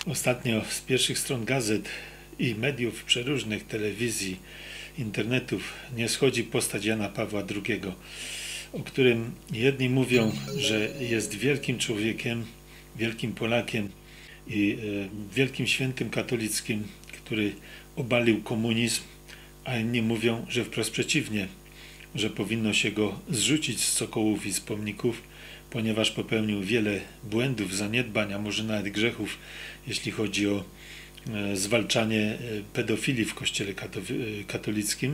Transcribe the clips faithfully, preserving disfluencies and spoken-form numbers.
Ostatnio z pierwszych stron gazet i mediów przeróżnych, telewizji, internetów nie schodzi postać Jana Pawła drugiego, o którym jedni mówią, że jest wielkim człowiekiem, wielkim Polakiem i e, wielkim świętym katolickim, który obalił komunizm, a inni mówią, że wprost przeciwnie, że powinno się go zrzucić z sokołów i z pomników, ponieważ popełnił wiele błędów, zaniedbań, a może nawet grzechów, jeśli chodzi o e, zwalczanie e, pedofilii w kościele katowi- katolickim.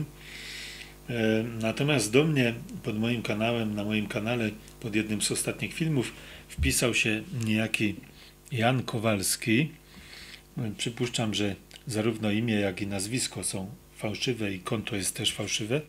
E, natomiast do mnie, pod moim kanałem, na moim kanale, pod jednym z ostatnich filmów, wpisał się niejaki Jan Kowalski. E, przypuszczam, że zarówno imię, jak i nazwisko są fałszywe i konto jest też fałszywe.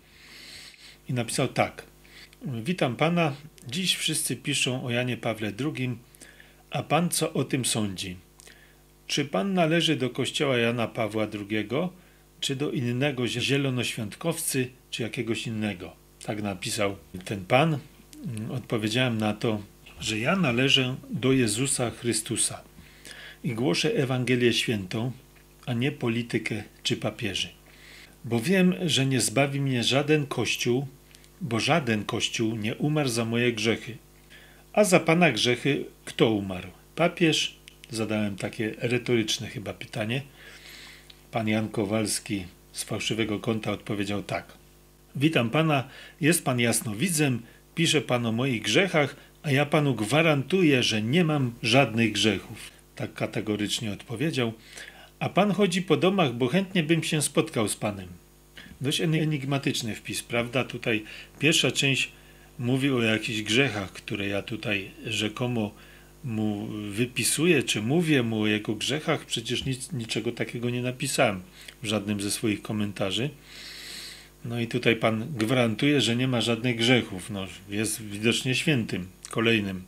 I napisał tak: witam pana, dziś wszyscy piszą o Janie Pawle drugim, a pan co o tym sądzi? Czy pan należy do kościoła Jana Pawła drugiego, czy do innego zielonoświątkowcy, czy jakiegoś innego? Tak napisał ten pan. Odpowiedziałem na to, że ja należę do Jezusa Chrystusa i głoszę Ewangelię świętą, a nie politykę czy papieży. Bo wiem, że nie zbawi mnie żaden kościół, bo żaden kościół nie umarł za moje grzechy. A za pana grzechy kto umarł? Papież? Zadałem takie retoryczne chyba pytanie. Pan Jan Kowalski z fałszywego konta odpowiedział tak: witam pana, jest pan jasnowidzem, pisze pan o moich grzechach, a ja panu gwarantuję, że nie mam żadnych grzechów. Tak kategorycznie odpowiedział. A pan chodzi po domach, bo chętnie bym się spotkał z panem. Dość enigmatyczny wpis, prawda? Tutaj pierwsza część mówi o jakichś grzechach, które ja tutaj rzekomo mu wypisuję, czy mówię mu o jego grzechach. Przecież nic, niczego takiego nie napisałem w żadnym ze swoich komentarzy. No i tutaj pan gwarantuje, że nie ma żadnych grzechów. No, jest widocznie świętym, kolejnym.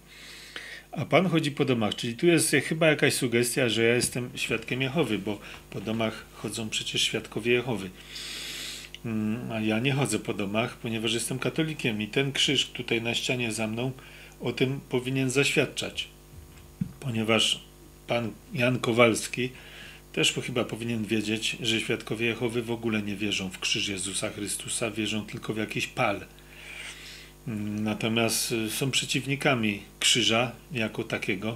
A pan chodzi po domach, czyli tu jest chyba jakaś sugestia, że ja jestem świadkiem Jehowy, bo po domach chodzą przecież świadkowie Jehowy. A ja nie chodzę po domach, ponieważ jestem katolikiem i ten krzyż tutaj na ścianie za mną o tym powinien zaświadczać. Ponieważ pan Jan Kowalski też chyba powinien wiedzieć, że świadkowie Jehowy w ogóle nie wierzą w krzyż Jezusa Chrystusa, wierzą tylko w jakiś pal. Natomiast są przeciwnikami krzyża jako takiego,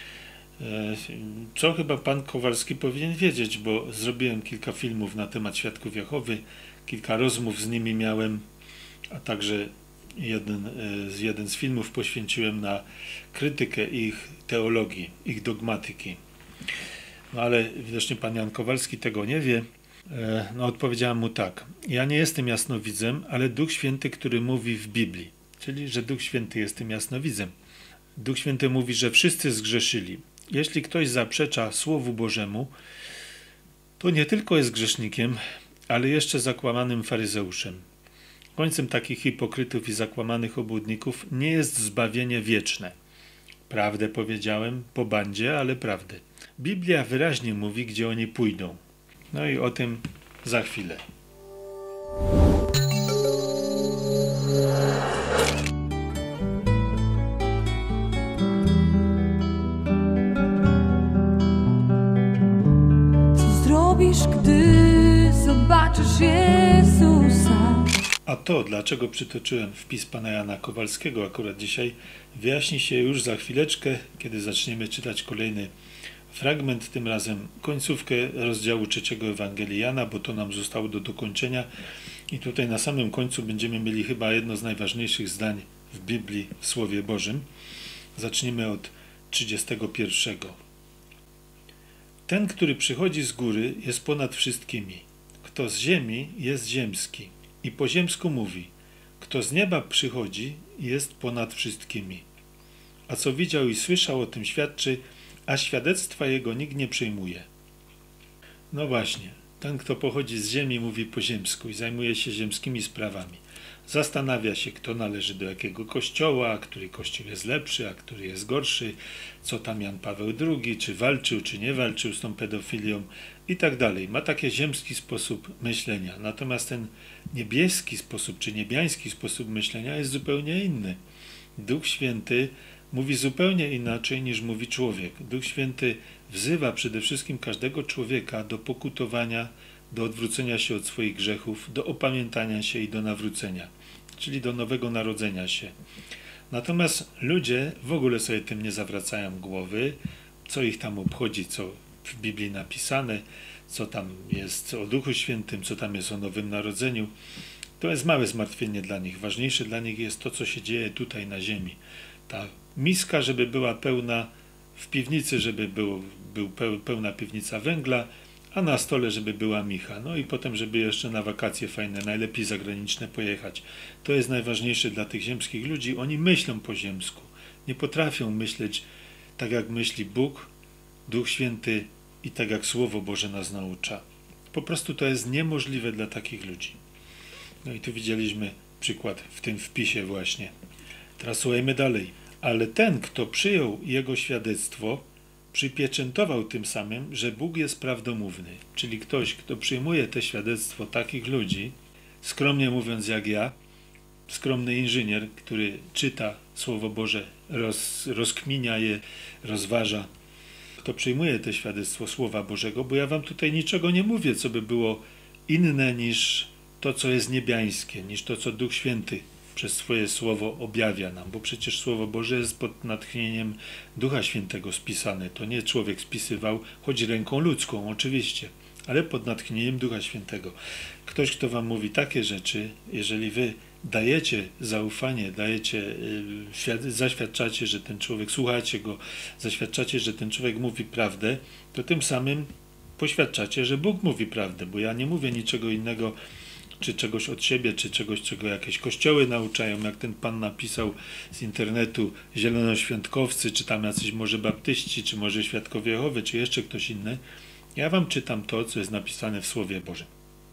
co chyba pan Kowalski powinien wiedzieć, bo zrobiłem kilka filmów na temat świadków Jehowy, kilka rozmów z nimi miałem, a także jeden, jeden z filmów poświęciłem na krytykę ich teologii, ich dogmatyki. No ale widocznie pan Jan Kowalski tego nie wie. No odpowiedziałem mu tak: ja nie jestem jasnowidzem, ale Duch Święty, który mówi w Biblii, czyli że Duch Święty jest tym jasnowidzem. Duch Święty mówi, że wszyscy zgrzeszyli. Jeśli ktoś zaprzecza Słowu Bożemu, to nie tylko jest grzesznikiem, ale jeszcze zakłamanym faryzeuszem. Końcem takich hipokrytów i zakłamanych obłudników nie jest zbawienie wieczne. Prawdę powiedziałem, po bandzie, ale prawdę. Biblia wyraźnie mówi, gdzie oni pójdą. No i o tym za chwilę. Co zrobisz, gdy zobaczysz Jezusa? A to, dlaczego przytoczyłem wpis pana Jana Kowalskiego akurat dzisiaj, wyjaśni się już za chwileczkę, kiedy zaczniemy czytać kolejny fragment, tym razem końcówkę rozdziału trzeciego Ewangelii Jana, bo to nam zostało do dokończenia i tutaj na samym końcu będziemy mieli chyba jedno z najważniejszych zdań w Biblii, w Słowie Bożym. Zacznijmy od trzydziestego pierwszego. Ten, który przychodzi z góry, jest ponad wszystkimi. Kto z ziemi, jest ziemski. I po ziemsku mówi: kto z nieba przychodzi, jest ponad wszystkimi. A co widział i słyszał, o tym świadczy, a świadectwa jego nikt nie przyjmuje. No właśnie, ten, kto pochodzi z ziemi, mówi po ziemsku i zajmuje się ziemskimi sprawami. Zastanawia się, kto należy do jakiego kościoła, który kościół jest lepszy, a który jest gorszy, co tam Jan Paweł drugi, czy walczył, czy nie walczył z tą pedofilią i tak dalej. Ma taki ziemski sposób myślenia. Natomiast ten niebieski sposób, czy niebiański sposób myślenia jest zupełnie inny. Duch Święty mówi zupełnie inaczej niż mówi człowiek. Duch Święty wzywa przede wszystkim każdego człowieka do pokutowania, do odwrócenia się od swoich grzechów, do opamiętania się i do nawrócenia, czyli do nowego narodzenia się. Natomiast ludzie w ogóle sobie tym nie zawracają głowy, co ich tam obchodzi, co w Biblii napisane, co tam jest o Duchu Świętym, co tam jest o Nowym Narodzeniu. To jest małe zmartwienie dla nich. Ważniejsze dla nich jest to, co się dzieje tutaj na ziemi. Ta miska, żeby była pełna w piwnicy, żeby był, był pełna piwnica węgla, a na stole, żeby była micha. No i potem, żeby jeszcze na wakacje fajne, najlepiej zagraniczne pojechać. To jest najważniejsze dla tych ziemskich ludzi. Oni myślą po ziemsku. Nie potrafią myśleć tak, jak myśli Bóg, Duch Święty i tak, jak Słowo Boże nas naucza. Po prostu to jest niemożliwe dla takich ludzi. No i tu widzieliśmy przykład w tym wpisie właśnie. Teraz słuchajmy dalej. Ale ten, kto przyjął jego świadectwo, przypieczętował tym samym, że Bóg jest prawdomówny. Czyli ktoś, kto przyjmuje te świadectwo takich ludzi, skromnie mówiąc jak ja, skromny inżynier, który czyta Słowo Boże, roz, rozkminia je, rozważa, kto przyjmuje te świadectwo Słowa Bożego, bo ja wam tutaj niczego nie mówię, co by było inne niż to, co jest niebiańskie, niż to, co Duch Święty przez swoje Słowo objawia nam, bo przecież Słowo Boże jest pod natchnieniem Ducha Świętego spisane. To nie człowiek spisywał, choć ręką ludzką oczywiście, ale pod natchnieniem Ducha Świętego. Ktoś, kto wam mówi takie rzeczy, jeżeli wy dajecie zaufanie, dajecie, yy, zaświadczacie, że ten człowiek, słuchacie go, zaświadczacie, że ten człowiek mówi prawdę, to tym samym poświadczacie, że Bóg mówi prawdę, bo ja nie mówię niczego innego, czy czegoś od siebie, czy czegoś, czego jakieś kościoły nauczają, jak ten pan napisał z internetu, zielonoświątkowcy, czy tam jacyś może baptyści, czy może świadkowie Jehowy, czy jeszcze ktoś inny. Ja wam czytam to, co jest napisane w Słowie Bożym.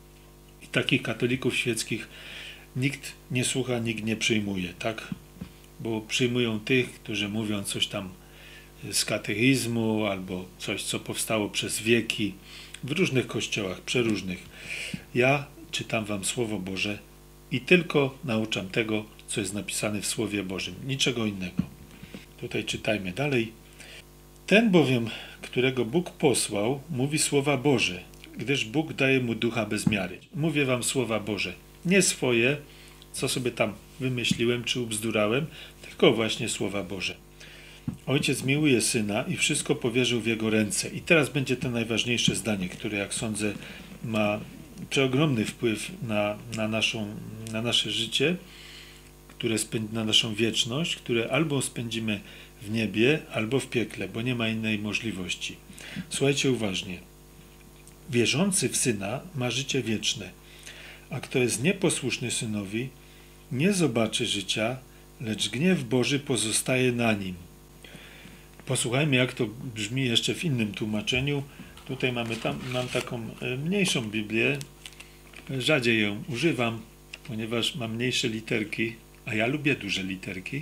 I takich katolików świeckich nikt nie słucha, nikt nie przyjmuje, tak? Bo przyjmują tych, którzy mówią coś tam z katechizmu, albo coś, co powstało przez wieki w różnych kościołach, przeróżnych. Ja czytam wam Słowo Boże i tylko nauczam tego, co jest napisane w Słowie Bożym. Niczego innego. Tutaj czytajmy dalej. Ten bowiem, którego Bóg posłał, mówi Słowa Boże, gdyż Bóg daje mu ducha bez miary. Mówię wam Słowa Boże. Nie swoje, co sobie tam wymyśliłem czy ubzdurałem, tylko właśnie Słowa Boże. Ojciec miłuje Syna i wszystko powierzył w Jego ręce. I teraz będzie to najważniejsze zdanie, które, jak sądzę, ma przeogromny wpływ na, na, naszą, na nasze życie, które spędzi, na naszą wieczność, które albo spędzimy w niebie, albo w piekle, bo nie ma innej możliwości. Słuchajcie uważnie. Wierzący w Syna ma życie wieczne, a kto jest nieposłuszny Synowi, nie zobaczy życia, lecz gniew Boży pozostaje na nim. Posłuchajmy, jak to brzmi jeszcze w innym tłumaczeniu. Tutaj mamy tam, mam taką mniejszą Biblię, rzadziej ją używam, ponieważ mam mniejsze literki, a ja lubię duże literki.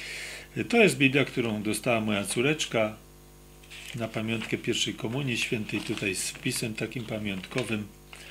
To jest Biblia, którą dostała moja córeczka na pamiątkę pierwszej komunii świętej, tutaj z wpisem takim pamiątkowym.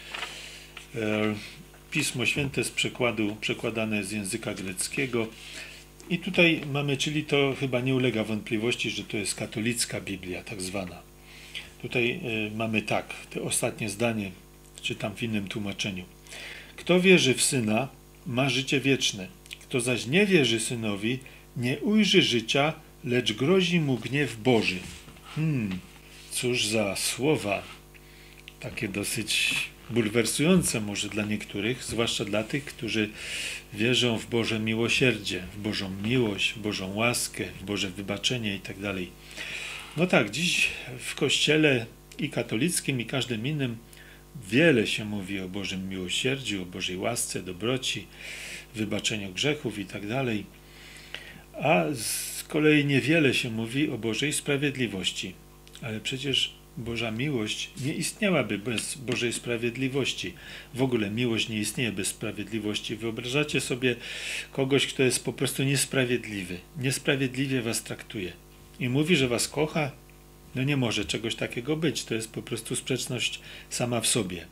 Pismo Święte z przekładu, przekładane z języka greckiego. I tutaj mamy, czyli to chyba nie ulega wątpliwości, że to jest katolicka Biblia, tak zwana. Tutaj y, mamy tak, to ostatnie zdanie, czytam w innym tłumaczeniu. Kto wierzy w Syna, ma życie wieczne. Kto zaś nie wierzy Synowi, nie ujrzy życia, lecz grozi mu gniew Boży. Hmm, cóż za słowa, takie dosyć bulwersujące może dla niektórych, zwłaszcza dla tych, którzy wierzą w Boże miłosierdzie, w Bożą miłość, w Bożą łaskę, w Boże wybaczenie itd. No tak, dziś w Kościele i katolickim, i każdym innym wiele się mówi o Bożym miłosierdziu, o Bożej łasce, dobroci, wybaczeniu grzechów itd. A z kolei niewiele się mówi o Bożej sprawiedliwości. Ale przecież Boża miłość nie istniałaby bez Bożej sprawiedliwości. W ogóle miłość nie istnieje bez sprawiedliwości. Wyobrażacie sobie kogoś, kto jest po prostu niesprawiedliwy. Niesprawiedliwie was traktuje. I mówi, że was kocha? No nie może czegoś takiego być. To jest po prostu sprzeczność sama w sobie.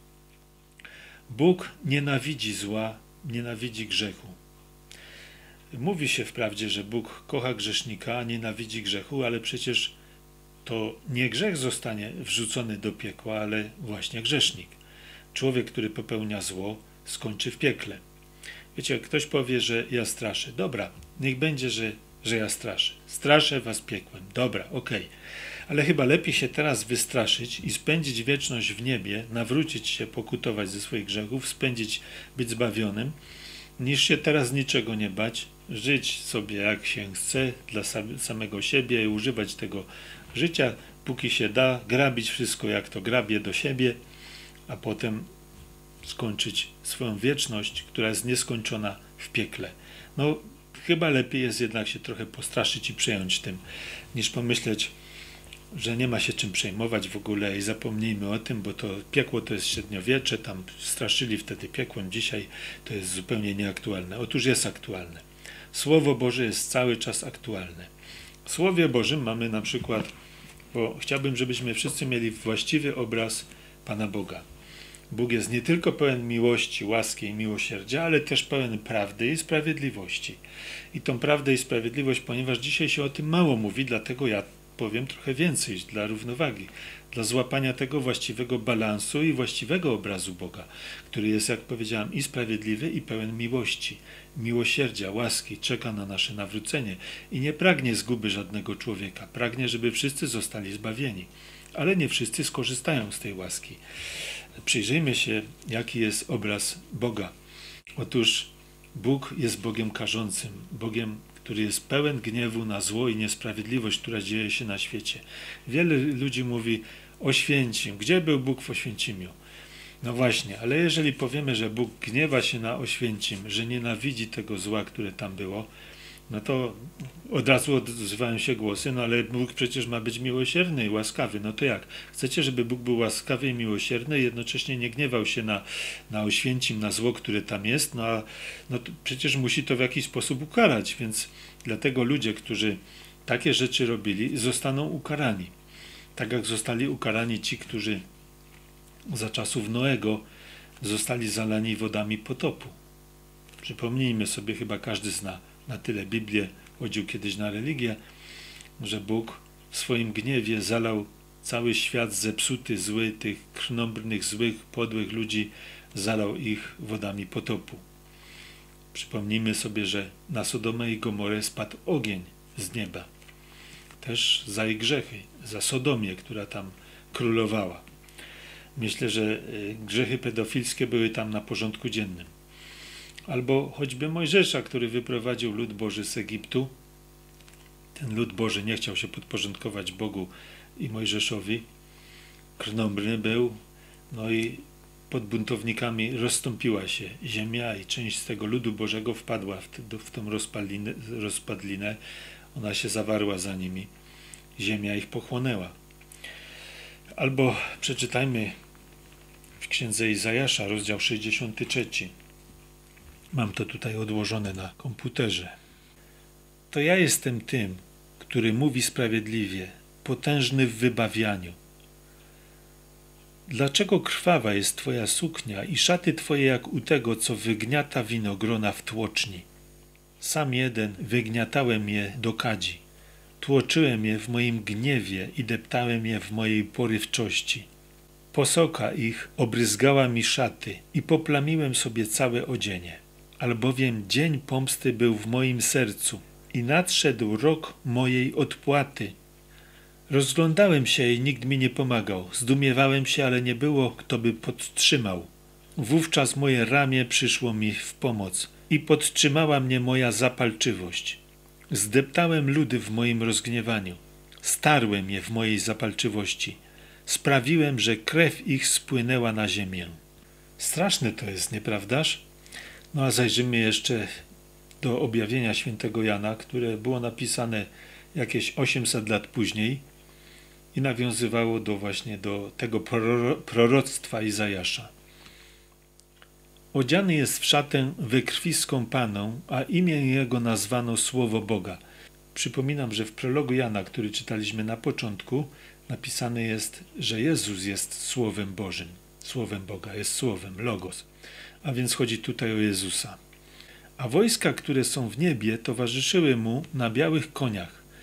Bóg nienawidzi zła, nienawidzi grzechu. Mówi się wprawdzie, że Bóg kocha grzesznika, a nienawidzi grzechu, ale przecież to nie grzech zostanie wrzucony do piekła, ale właśnie grzesznik. Człowiek, który popełnia zło, skończy w piekle. Wiecie, ktoś powie, że ja straszę. Dobra, niech będzie, że, że ja straszę. Straszę was piekłem. Dobra, okej. Okay. Ale chyba lepiej się teraz wystraszyć i spędzić wieczność w niebie, nawrócić się, pokutować ze swoich grzechów, spędzić, być zbawionym, niż się teraz niczego nie bać, żyć sobie jak się chce dla samego siebie i używać tego życia, póki się da, grabić wszystko jak to grabie do siebie, a potem skończyć swoją wieczność, która jest nieskończona w piekle. No, chyba lepiej jest jednak się trochę postraszyć i przejąć tym, niż pomyśleć, że nie ma się czym przejmować w ogóle i zapomnijmy o tym, bo to piekło to jest średniowiecze, tam straszyli wtedy piekłem, dzisiaj to jest zupełnie nieaktualne. Otóż jest aktualne. Słowo Boże jest cały czas aktualne. W Słowie Bożym mamy na przykład, bo chciałbym, żebyśmy wszyscy mieli właściwy obraz Pana Boga. Bóg jest nie tylko pełen miłości, łaski i miłosierdzia, ale też pełen prawdy i sprawiedliwości. I tą prawdę i sprawiedliwość, ponieważ dzisiaj się o tym mało mówi, dlatego ja powiem trochę więcej dla równowagi, dla złapania tego właściwego balansu i właściwego obrazu Boga, który jest, jak powiedziałem, i sprawiedliwy, i pełen miłości, miłosierdzia, łaski, czeka na nasze nawrócenie i nie pragnie zguby żadnego człowieka. Pragnie, żeby wszyscy zostali zbawieni, ale nie wszyscy skorzystają z tej łaski. Przyjrzyjmy się, jaki jest obraz Boga. Otóż Bóg jest Bogiem karzącym, Bogiem, który jest pełen gniewu na zło i niesprawiedliwość, która dzieje się na świecie. Wiele ludzi mówi Oświęcim. Gdzie był Bóg w Oświęcimiu? No właśnie, ale jeżeli powiemy, że Bóg gniewa się na Oświęcim, że nienawidzi tego zła, które tam było, no to od razu odzywają się głosy, no ale Bóg przecież ma być miłosierny i łaskawy. No to jak? Chcecie, żeby Bóg był łaskawy i miłosierny i jednocześnie nie gniewał się na, na Oświęcim, na zło, które tam jest, no a no to przecież musi to w jakiś sposób ukarać, więc dlatego ludzie, którzy takie rzeczy robili, zostaną ukarani. Tak jak zostali ukarani ci, którzy za czasów Noego zostali zalani wodami potopu. Przypomnijmy sobie, chyba każdy zna na tyle Biblię, chodził kiedyś na religię, że Bóg w swoim gniewie zalał cały świat zepsuty, zły, tych krnąbrnych, złych, podłych ludzi, zalał ich wodami potopu. Przypomnijmy sobie, że na Sodomę i Gomorę spadł ogień z nieba. Też za ich grzechy, za Sodomię, która tam królowała. Myślę, że grzechy pedofilskie były tam na porządku dziennym. Albo choćby Mojżesza, który wyprowadził lud Boży z Egiptu. Ten lud Boży nie chciał się podporządkować Bogu i Mojżeszowi. Krnąbrny był, no i pod buntownikami rozstąpiła się ziemia i część z tego ludu Bożego wpadła w, te, w tą rozpadlinę, rozpadlinę. Ona się zawarła za nimi. Ziemia ich pochłonęła. Albo przeczytajmy w księdze Izajasza, rozdział sześćdziesiąty trzeci. Mam to tutaj odłożone na komputerze. To ja jestem tym, który mówi sprawiedliwie, potężny w wybawianiu. Dlaczego krwawa jest twoja suknia i szaty twoje jak u tego, co wygniata winogrona w tłoczni? Sam jeden wygniatałem je do kadzi. Tłoczyłem je w moim gniewie i deptałem je w mojej porywczości. Posoka ich obryzgała mi szaty i poplamiłem sobie całe odzienie. Albowiem dzień pomsty był w moim sercu i nadszedł rok mojej odpłaty. Rozglądałem się i nikt mi nie pomagał. Zdumiewałem się, ale nie było, kto by podtrzymał. Wówczas moje ramię przyszło mi w pomoc i podtrzymała mnie moja zapalczywość. Zdeptałem ludy w moim rozgniewaniu. Starłem je w mojej zapalczywości. Sprawiłem, że krew ich spłynęła na ziemię. Straszne to jest, nieprawdaż? No a zajrzymy jeszcze do objawienia świętego Jana, które było napisane jakieś osiemset lat później i nawiązywało do właśnie do tego proroctwa Izajasza. Odziany jest w szatę we krwi skąpaną, a imię jego nazwano Słowo Boga. Przypominam, że w prologu Jana, który czytaliśmy na początku, napisane jest, że Jezus jest Słowem Bożym. Słowem Boga, jest Słowem, Logos. A więc chodzi tutaj o Jezusa. A wojska, które są w niebie, towarzyszyły mu na białych koniach,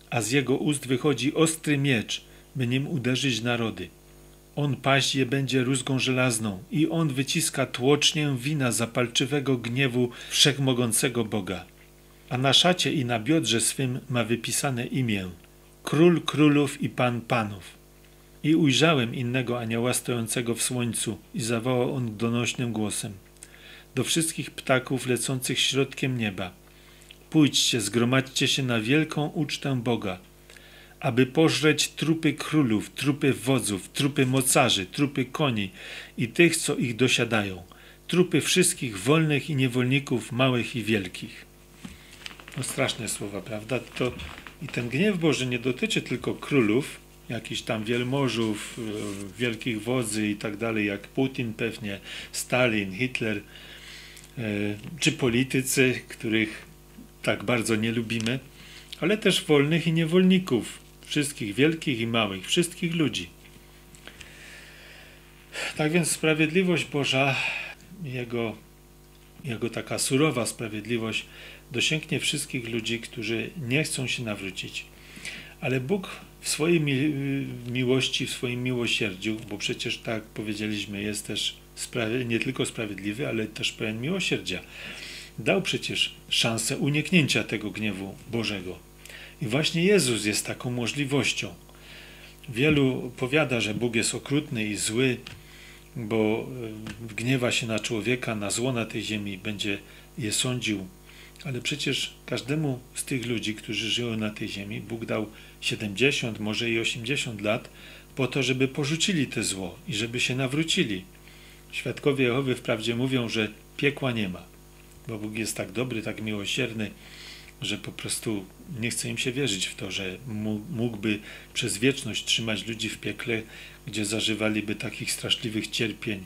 a z jego ust wychodzi ostry miecz, by nim uderzyć narody. On paść je będzie rózgą żelazną i on wyciska tłocznię wina zapalczywego gniewu wszechmogącego Boga. A na szacie i na biodrze swym ma wypisane imię: Król królów i Pan panów. I ujrzałem innego anioła stojącego w słońcu i zawołał on donośnym głosem do wszystkich ptaków lecących środkiem nieba: pójdźcie, zgromadźcie się na wielką ucztę Boga, aby pożreć trupy królów, trupy wodzów, trupy mocarzy, trupy koni i tych, co ich dosiadają, trupy wszystkich wolnych i niewolników, małych i wielkich. No straszne słowa, prawda? To i ten gniew Boży nie dotyczy tylko królów, jakichś tam wielmożów, wielkich wodzy i tak dalej, jak Putin pewnie, Stalin, Hitler, czy politycy, których tak bardzo nie lubimy, ale też wolnych i niewolników, wszystkich wielkich i małych, wszystkich ludzi. Tak więc sprawiedliwość Boża, jego, jego taka surowa sprawiedliwość dosięgnie wszystkich ludzi, którzy nie chcą się nawrócić. Ale Bóg w swojej mi miłości, w swoim miłosierdziu, bo przecież tak jak powiedzieliśmy, jest też nie tylko sprawiedliwy, ale też pełen miłosierdzia, dał przecież szansę uniknięcia tego gniewu Bożego. I właśnie Jezus jest taką możliwością. Wielu powiada, że Bóg jest okrutny i zły, bo gniewa się na człowieka, na zło na tej ziemi, będzie je sądził. Ale przecież każdemu z tych ludzi, którzy żyją na tej ziemi, Bóg dał siedemdziesiąt, może i osiemdziesiąt lat po to, żeby porzucili te zło i żeby się nawrócili. Świadkowie Jehowy wprawdzie mówią, że piekła nie ma, bo Bóg jest tak dobry, tak miłosierny, że po prostu nie chce im się wierzyć w to, że mógłby przez wieczność trzymać ludzi w piekle, gdzie zażywaliby takich straszliwych cierpień.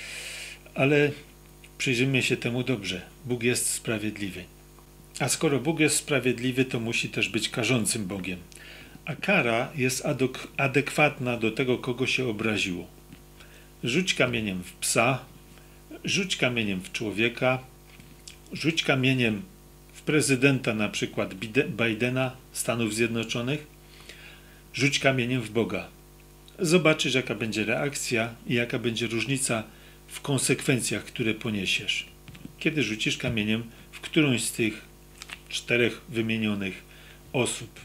Ale przyjrzyjmy się temu dobrze. Bóg jest sprawiedliwy. A skoro Bóg jest sprawiedliwy, to musi też być karzącym Bogiem. A kara jest adekwatna do tego, kogo się obraziło. Rzuć kamieniem w psa, rzuć kamieniem w człowieka, rzuć kamieniem w prezydenta, na przykład Bidena Stanów Zjednoczonych, rzuć kamieniem w Boga. Zobaczysz, jaka będzie reakcja i jaka będzie różnica w konsekwencjach, które poniesiesz, kiedy rzucisz kamieniem w którąś z tych czterech wymienionych osób.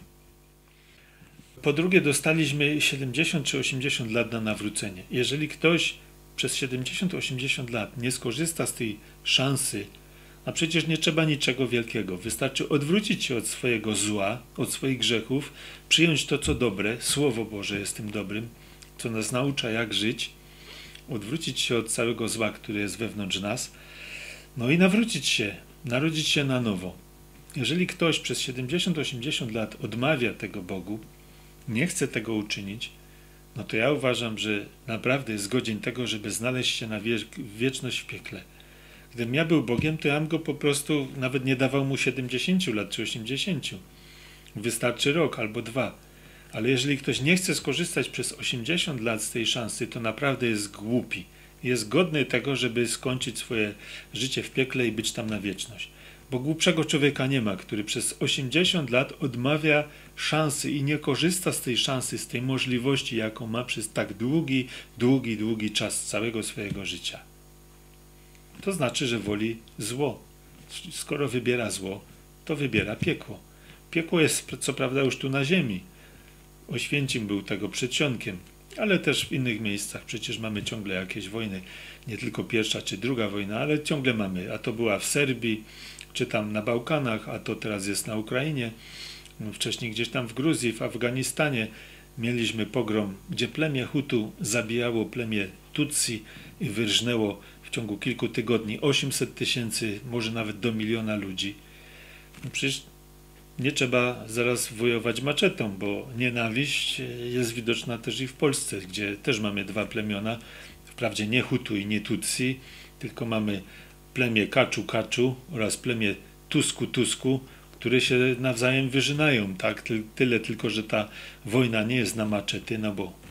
Po drugie, dostaliśmy siedemdziesiąt czy osiemdziesiąt lat na nawrócenie. Jeżeli ktoś przez siedemdziesiąt osiemdziesiąt lat nie skorzysta z tej szansy, a przecież nie trzeba niczego wielkiego, wystarczy odwrócić się od swojego zła, od swoich grzechów, przyjąć to, co dobre, Słowo Boże jest tym dobrym, co nas naucza, jak żyć, odwrócić się od całego zła, które jest wewnątrz nas, no i nawrócić się, narodzić się na nowo. Jeżeli ktoś przez siedemdziesiąt osiemdziesiąt lat odmawia tego Bogu, nie chce tego uczynić, no to ja uważam, że naprawdę jest godzien tego, żeby znaleźć się na wie wieczność w piekle. Gdybym ja był Bogiem, to ja bym go po prostu nawet nie dawał mu siedemdziesięciu lat czy osiemdziesięciu. Wystarczy rok albo dwa. Ale jeżeli ktoś nie chce skorzystać przez osiemdziesiąt lat z tej szansy, to naprawdę jest głupi. Jest godny tego, żeby skończyć swoje życie w piekle i być tam na wieczność. Bo głupszego człowieka nie ma, który przez osiemdziesiąt lat odmawia szansy i nie korzysta z tej szansy, z tej możliwości, jaką ma przez tak długi, długi, długi czas całego swojego życia. To znaczy, że woli zło. Skoro wybiera zło, to wybiera piekło. Piekło jest co prawda już tu na ziemi. Oświęcim był tego przedsionkiem, ale też w innych miejscach. Przecież mamy ciągle jakieś wojny, nie tylko pierwsza czy druga wojna, ale ciągle mamy. A to była w Serbii, czy tam na Bałkanach, a to teraz jest na Ukrainie. Wcześniej gdzieś tam w Gruzji, w Afganistanie mieliśmy pogrom, gdzie plemię Hutu zabijało plemię Tutsi i wyrżnęło w ciągu kilku tygodni osiemset tysięcy, może nawet do miliona ludzi. No przecież nie trzeba zaraz wojować maczetą, bo nienawiść jest widoczna też i w Polsce, gdzie też mamy dwa plemiona, wprawdzie nie Hutu i nie Tutsi, tylko mamy plemię Kaczu Kaczu oraz plemię Tusku Tusku, które się nawzajem wyrzynają. Tak? Tyle tylko, że ta wojna nie jest na maczety, no bo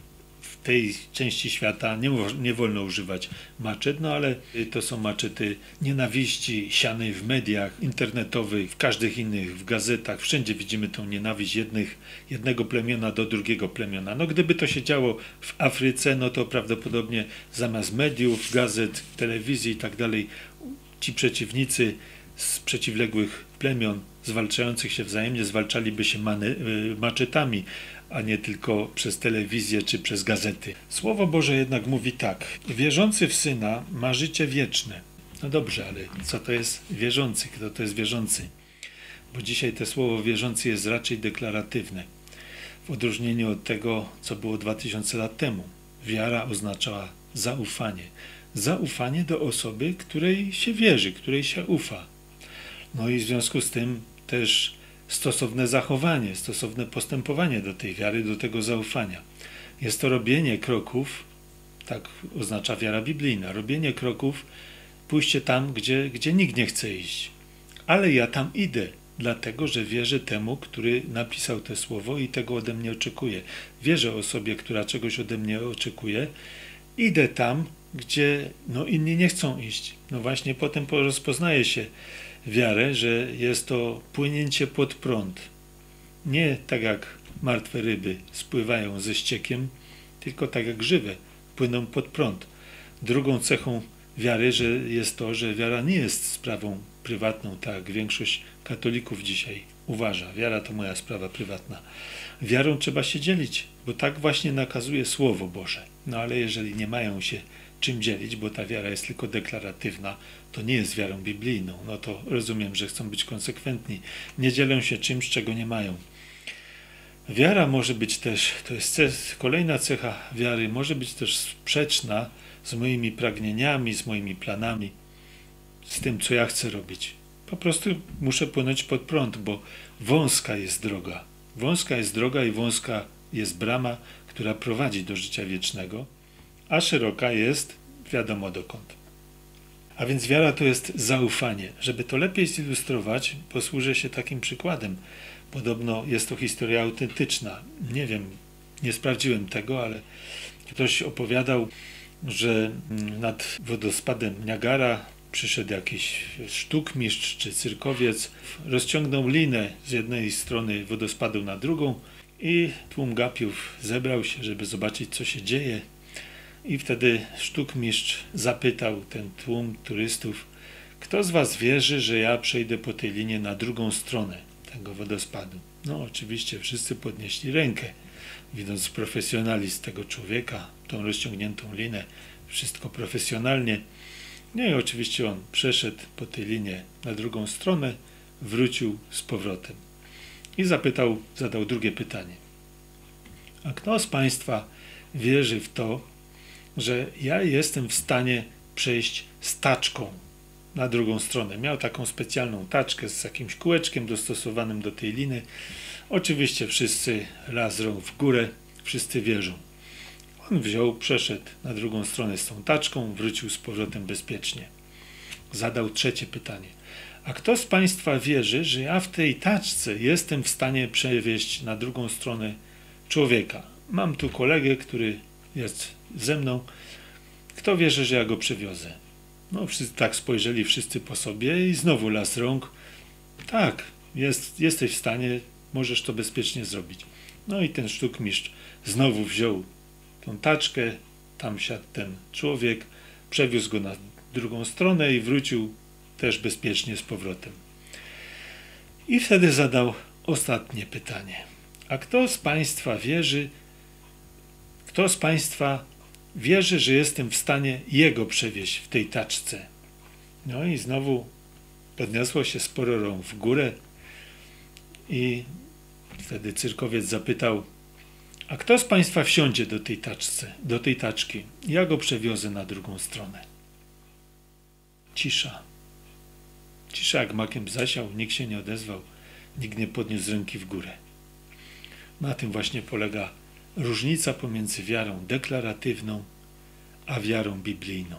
w tej części świata nie, nie wolno używać maczet, no ale to są maczety nienawiści sianej w mediach internetowych, w każdych innych, w gazetach. Wszędzie widzimy tą nienawiść jednych, jednego plemiona do drugiego plemiona. No gdyby to się działo w Afryce, no to prawdopodobnie zamiast mediów, gazet, telewizji i tak dalej, ci przeciwnicy z przeciwległych plemion zwalczających się wzajemnie zwalczaliby się many, maczetami, a nie tylko przez telewizję czy przez gazety. Słowo Boże jednak mówi tak: wierzący w Syna ma życie wieczne. No dobrze, ale co to jest wierzący? Kto to jest wierzący? Bo dzisiaj to słowo wierzący jest raczej deklaratywne. W odróżnieniu od tego, co było dwa tysiące lat temu. Wiara oznaczała zaufanie. Zaufanie do osoby, której się wierzy, której się ufa. No i w związku z tym też stosowne zachowanie, stosowne postępowanie do tej wiary, do tego zaufania. Jest to robienie kroków, tak oznacza wiara biblijna, robienie kroków, pójście tam, gdzie, gdzie nikt nie chce iść. Ale ja tam idę, dlatego że wierzę temu, który napisał to słowo i tego ode mnie oczekuje. Wierzę osobie, która czegoś ode mnie oczekuje. Idę tam, gdzie no, inni nie chcą iść. No właśnie potem rozpoznaje się wiarę, że jest to płynięcie pod prąd. Nie tak jak martwe ryby spływają ze ściekiem, tylko tak jak żywe płyną pod prąd. Drugą cechą wiary że jest to, że wiara nie jest sprawą prywatną, tak jak większość katolików dzisiaj uważa. Wiara to moja sprawa prywatna. Wiarą trzeba się dzielić, bo tak właśnie nakazuje Słowo Boże. No ale jeżeli nie mają się czym dzielić, bo ta wiara jest tylko deklaratywna, to nie jest wiarą biblijną. No to rozumiem, że chcą być konsekwentni. Nie dzielą się czymś, czego nie mają. Wiara może być też, to jest kolejna cecha wiary, może być też sprzeczna z moimi pragnieniami, z moimi planami, z tym, co ja chcę robić. Po prostu muszę płynąć pod prąd, bo wąska jest droga. Wąska jest droga i wąska jest brama, która prowadzi do życia wiecznego, a szeroka jest wiadomo dokąd. A więc wiara to jest zaufanie. Żeby to lepiej zilustrować, posłużę się takim przykładem. Podobno jest to historia autentyczna. Nie wiem, nie sprawdziłem tego, ale ktoś opowiadał, że nad wodospadem Niagara przyszedł jakiś sztukmistrz czy cyrkowiec, rozciągnął linę z jednej strony wodospadu na drugą i tłum gapiów zebrał się, żeby zobaczyć, co się dzieje. I wtedy sztukmistrz zapytał ten tłum turystów: kto z was wierzy, że ja przejdę po tej linie na drugą stronę tego wodospadu? No oczywiście wszyscy podnieśli rękę, widząc profesjonalizm tego człowieka, tą rozciągniętą linę, wszystko profesjonalnie. No i oczywiście on przeszedł po tej linie na drugą stronę, wrócił z powrotem i zapytał, zadał drugie pytanie: a kto z państwa wierzy w to, że ja jestem w stanie przejść z taczką na drugą stronę? Miał taką specjalną taczkę z jakimś kółeczkiem dostosowanym do tej liny. Oczywiście wszyscy raz rąk w górę, wszyscy wierzą. On wziął, przeszedł na drugą stronę z tą taczką, wrócił z powrotem bezpiecznie. Zadał trzecie pytanie: a kto z państwa wierzy, że ja w tej taczce jestem w stanie przewieźć na drugą stronę człowieka? Mam tu kolegę, który jest ze mną. Kto wierzy, że ja go przewiozę? No wszyscy tak spojrzeli wszyscy po sobie i znowu las rąk. Tak, jest, jesteś w stanie, możesz to bezpiecznie zrobić. No i ten sztukmistrz znowu wziął tą taczkę, tam siadł ten człowiek, przewiózł go na drugą stronę i wrócił też bezpiecznie z powrotem. I wtedy zadał ostatnie pytanie: a kto z państwa wierzy, kto z państwa wierzy, że jestem w stanie jego przewieźć w tej taczce? No i znowu podniosło się sporo rąk w górę i wtedy cyrkowiec zapytał: a kto z państwa wsiądzie do tej taczce, do tej taczki? Ja go przewiozę na drugą stronę. Cisza. Cisza jak makiem zasiał, nikt się nie odezwał, nikt nie podniósł ręki w górę. Na tym właśnie polega różnica pomiędzy wiarą deklaratywną a wiarą biblijną.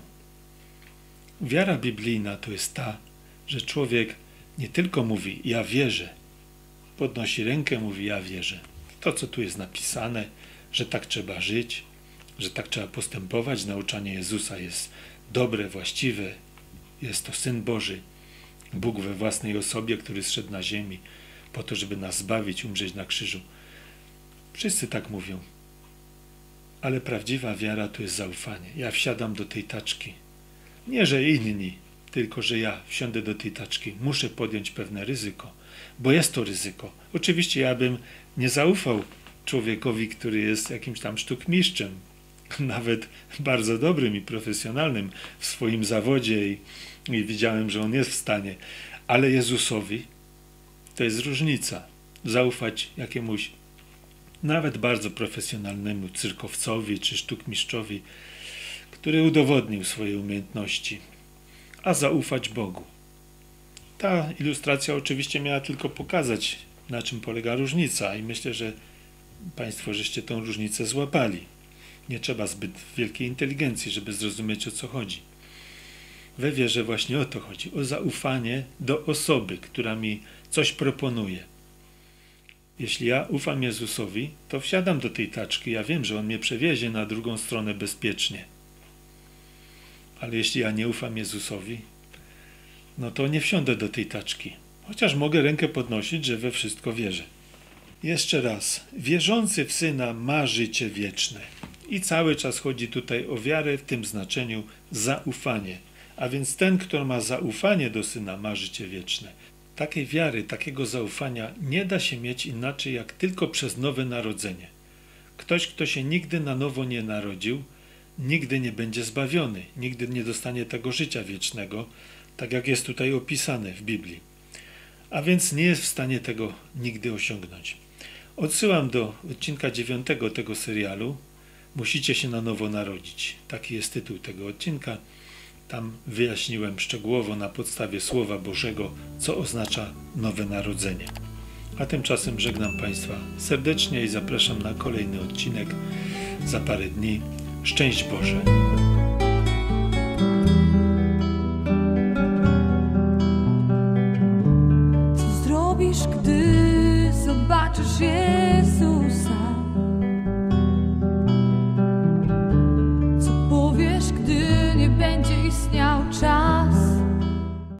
Wiara biblijna to jest ta, że człowiek nie tylko mówi ja wierzę, podnosi rękę, mówi ja wierzę. To, co tu jest napisane, że tak trzeba żyć, że tak trzeba postępować. Nauczanie Jezusa jest dobre, właściwe. Jest to Syn Boży, Bóg we własnej osobie, który zszedł na ziemi po to, żeby nas zbawić, umrzeć na krzyżu. Wszyscy tak mówią. Ale prawdziwa wiara to jest zaufanie. Ja wsiadam do tej taczki. Nie, że inni, tylko że ja wsiądę do tej taczki. Muszę podjąć pewne ryzyko, bo jest to ryzyko. Oczywiście ja bym nie zaufał człowiekowi, który jest jakimś tam sztukmistrzem, nawet bardzo dobrym i profesjonalnym w swoim zawodzie i, i widziałem, że on jest w stanie, ale Jezusowi to jest różnica. Zaufać jakiemuś nawet bardzo profesjonalnemu cyrkowcowi czy sztukmistrzowi, który udowodnił swoje umiejętności, a zaufać Bogu. Ta ilustracja oczywiście miała tylko pokazać, na czym polega różnica i myślę, że Państwo żeście tą różnicę złapali. Nie trzeba zbyt wielkiej inteligencji, żeby zrozumieć, o co chodzi. We wierze właśnie o to chodzi, o zaufanie do osoby, która mi coś proponuje. Jeśli ja ufam Jezusowi, to wsiadam do tej taczki, ja wiem, że On mnie przewiezie na drugą stronę bezpiecznie. Ale jeśli ja nie ufam Jezusowi, no to nie wsiądę do tej taczki, chociaż mogę rękę podnosić, że we wszystko wierzę. Jeszcze raz, wierzący w Syna ma życie wieczne. I cały czas chodzi tutaj o wiarę w tym znaczeniu zaufanie. A więc ten, kto ma zaufanie do Syna, ma życie wieczne. Takiej wiary, takiego zaufania nie da się mieć inaczej jak tylko przez nowe narodzenie. Ktoś, kto się nigdy na nowo nie narodził, nigdy nie będzie zbawiony, nigdy nie dostanie tego życia wiecznego, tak jak jest tutaj opisane w Biblii. A więc nie jest w stanie tego nigdy osiągnąć. Odsyłam do odcinka dziewiątego tego serialu. Musicie się na nowo narodzić. Taki jest tytuł tego odcinka. Tam wyjaśniłem szczegółowo na podstawie Słowa Bożego, co oznacza nowe narodzenie. A tymczasem żegnam Państwa serdecznie i zapraszam na kolejny odcinek za parę dni. Szczęść Boże! Co zrobisz, gdy zobaczysz Jezusa? Co powiesz, gdy nie będzie istniał czas?